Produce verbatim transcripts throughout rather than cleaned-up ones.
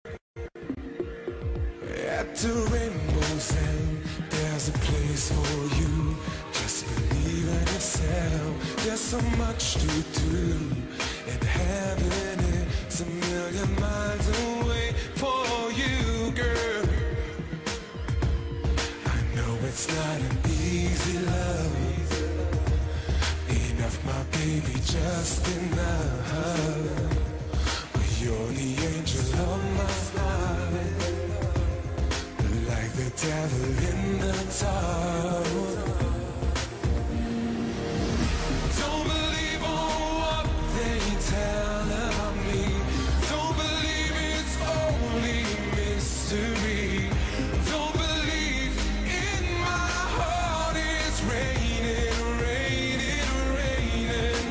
At the rainbow's end, there's a place for you. Just believe in yourself. There's so much to do, and heaven is a million miles away for you, girl. I know it's not an easy love. Enough, my baby, just enough. But you're the angel of my heart, like the devil in the dark. Don't believe on what they tell about me. Don't believe it's only mystery. Don't believe in my heart it's raining, raining, raining.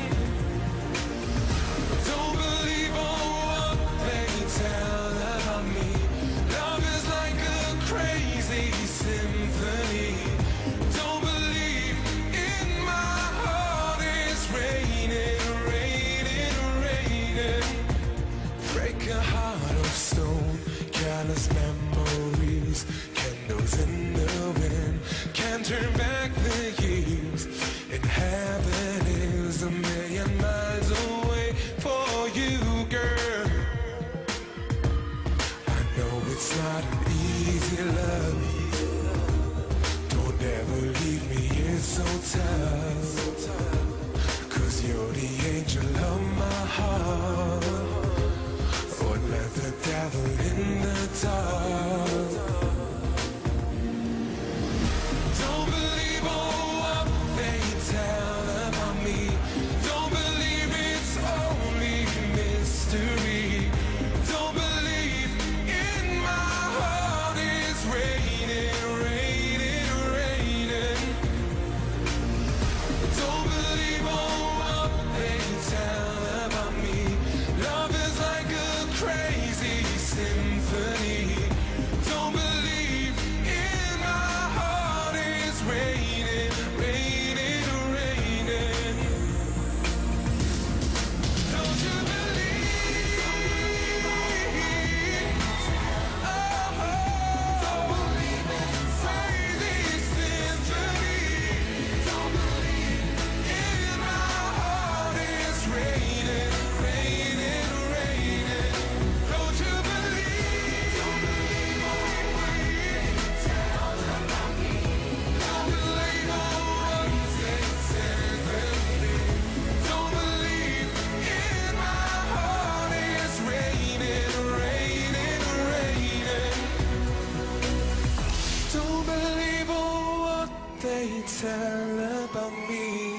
Don't believe on what they tell about me. Love is like a crazy symphony. Don't believe in my heart it's raining, raining, raining. Break a heart of stone, careless memories, candles in the wind, can't turn back the years. And heaven is a million miles away for you, girl. I know it's not an easy love. Don't ever leave me, it's so tough. Cause you're the angel of my heart. Or let the devil in the dark. Don't believe on what they tell about me. Don't believe it's only mystery. Don't believe in my heart it's raining, raining, raining. Don't believe on what they tell about me. Love is like a crazy symphony. Don't believe in my heart it's raining, raining, raining. Don't you believe? Oh, don't believe it's crazy symphony. Don't believe in my heart it's raining, raining, raining. Don't you believe? Don't believe on what they tell about me. Don't believe on what they said about me. Don't believe in my heart it's raining, raining, raining. Don't believe on what they tell about me.